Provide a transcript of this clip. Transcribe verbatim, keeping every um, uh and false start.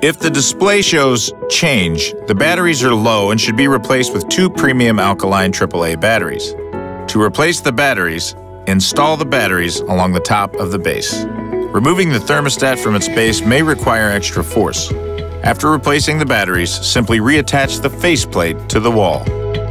If the display shows change, the batteries are low and should be replaced with two premium alkaline triple A batteries. To replace the batteries, install the batteries along the top of the base. Removing the thermostat from its base may require extra force. After replacing the batteries, simply reattach the faceplate to the wall.